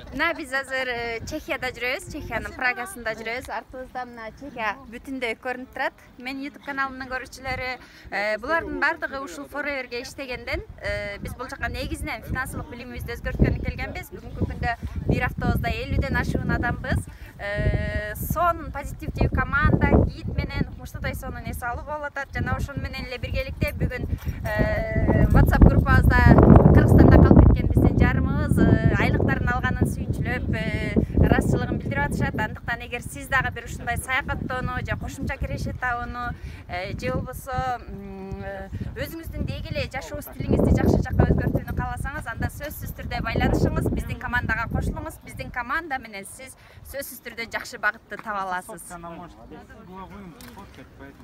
Мына биз азыр Чехияда жүрөбүз, Чехиянын Прагасында жүрөбүз. Артыбызда мына Чехия бүтүндөй көрүнүп турат. Менин YouTube каналымдын көрүүчүлөрү, булардын бардыгы ушул Forever'ге иштегенден, биз бул жака негизинен финансылык билимибизди өзгөрткөнү келгенбиз. Бүгүнкү күндө бир автобузда 50ден ашуун адамбыз. Сонун позитивдүү команда, гид менен Муштатай сонун эс алуу болуп атат. Жана ошону менен эле биргеликте бүгүн WhatsApp группабызда Кыргызстанда калып кеткен биздин жарымыбыз айлыктарын алганын сүйүнчүлөп, ыраазычылыгын билдирип атышат. Андыктан эгер сиз дагы бир ушундай саякаттоону же кошумча кирешет табууну же болбосо өзүңүздүн деги эле жашоо стилиңизди жакшы жакка өзгөртүүнү кааласаңыз, анда сөзсүз түрдө байланышыңыз, биздин командага кошулуңуз. Биздин команда менен сиз сөзсүз түрдө жакшы багытты таба аласыз.